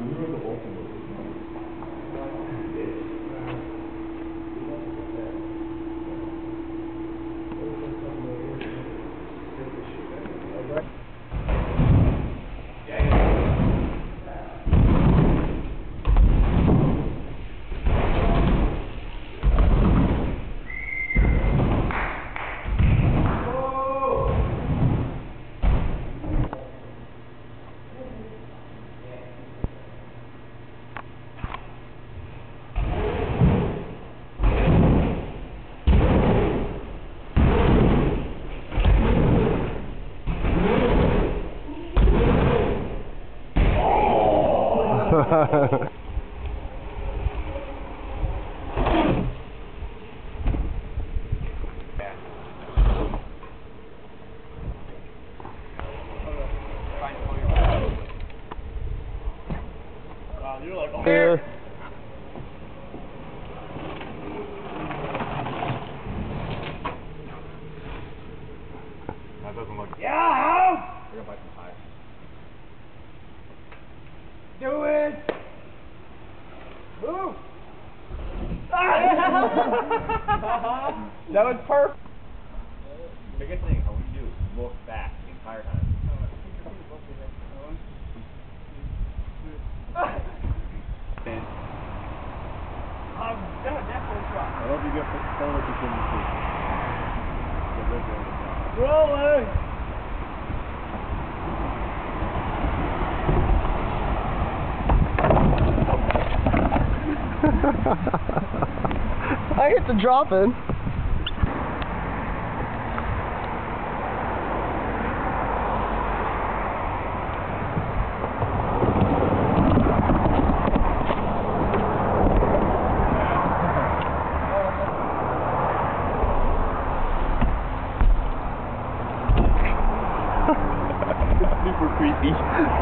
You're like, oh, here. That doesn't look. Yeah! We're gonna buy some tires. Do it! Move! That was perfect. Biggest thing I want you to do is look back the entire time. I hope you get photo contingency. Rolling! I hit the drop in. Super creepy.